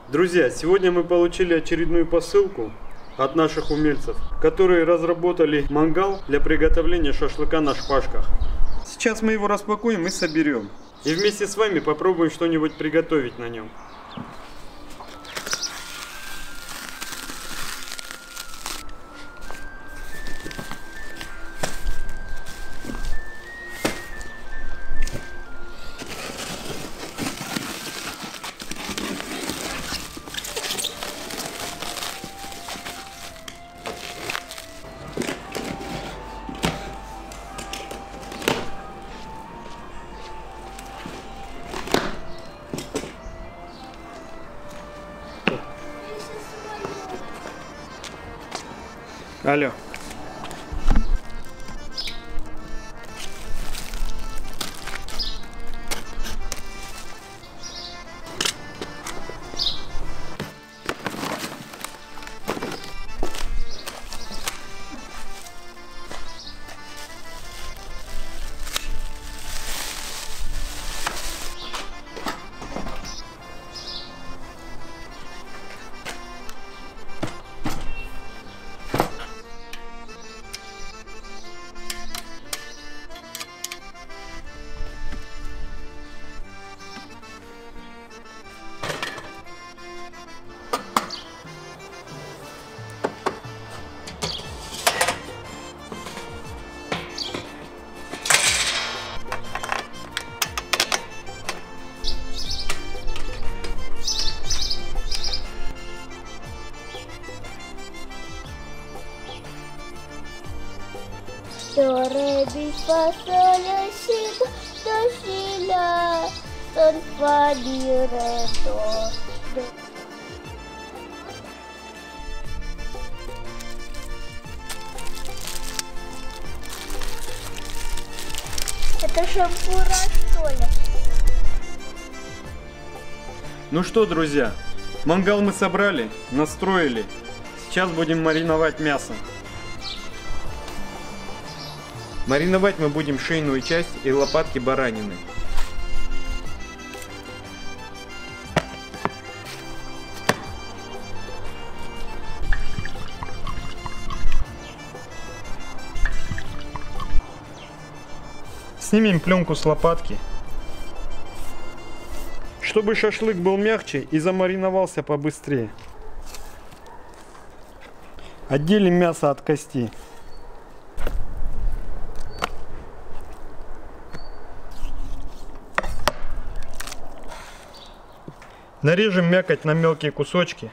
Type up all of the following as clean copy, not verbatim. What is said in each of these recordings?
Друзья, сегодня мы получили очередную посылку от наших умельцев, которые разработали мангал для приготовления шашлыка на шпажках. Сейчас мы его распакуем и соберем. И вместе с вами попробуем что-нибудь приготовить на нем. Алло. Do, re, mi, fa, sol, la, si, do, si, la, sol, fa, di, re, do. Это шампура, что ли? Ну что, друзья, мангал мы собрали, настроили. Сейчас будем мариновать мясо. Мариновать мы будем шейную часть и лопатки баранины. Снимем пленку с лопатки. Чтобы шашлык был мягче и замариновался побыстрее. Отделим мясо от кости. Нарежем мякоть на мелкие кусочки.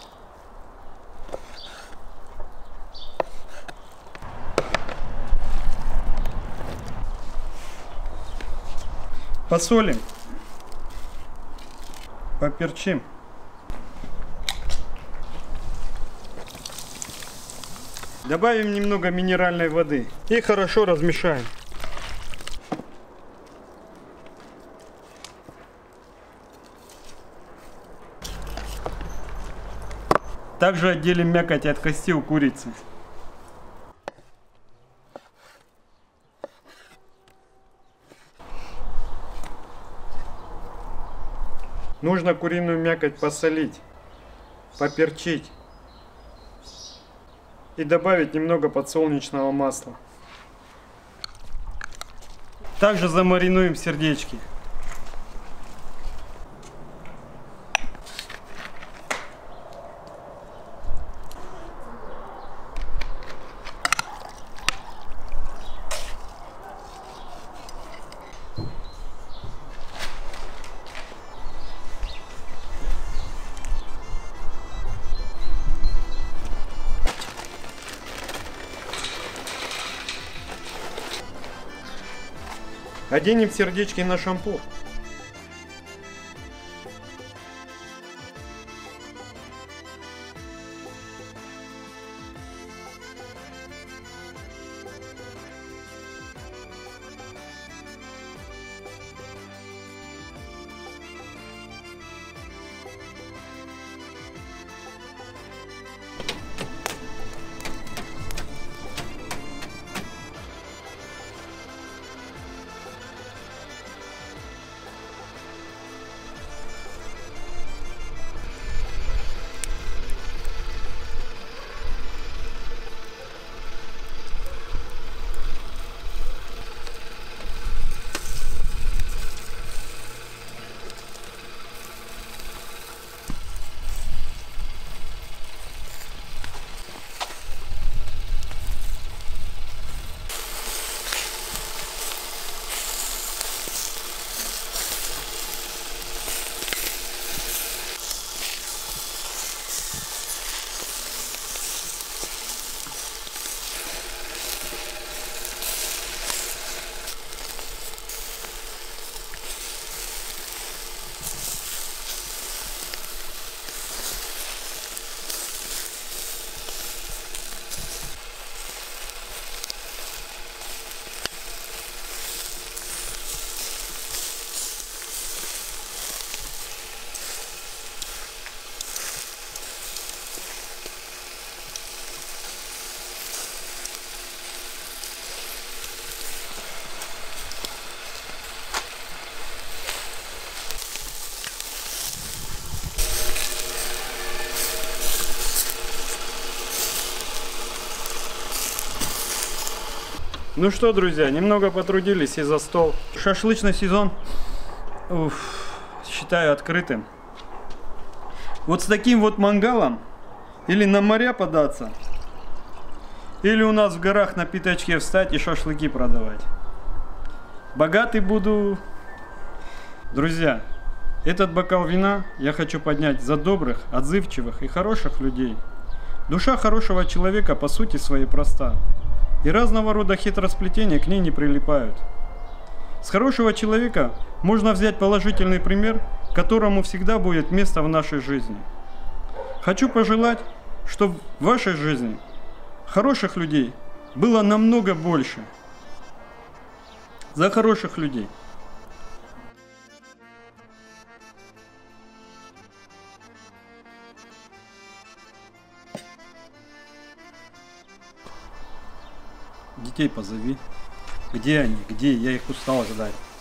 Посолим. Поперчим. Добавим немного минеральной воды и хорошо размешаем. Также отделим мякоть от кости у курицы. Нужно куриную мякоть посолить, поперчить и добавить немного подсолнечного масла. Также замаринуем сердечки. Оденем сердечки на шампур. Ну что, друзья, немного потрудились и за стол. Шашлычный сезон, считаю открытым. Вот с таким вот мангалом или на моря податься, или у нас в горах на пятачке встать и шашлыки продавать. Богатый буду. Друзья, этот бокал вина я хочу поднять за добрых, отзывчивых и хороших людей. Душа хорошего человека по сути своей проста, и разного рода хитросплетения к ней не прилипают. С хорошего человека можно взять положительный пример, которому всегда будет место в нашей жизни. Хочу пожелать, чтобы в вашей жизни хороших людей было намного больше. За хороших людей. Детей позови. Где они? Где? Я их устал ждать.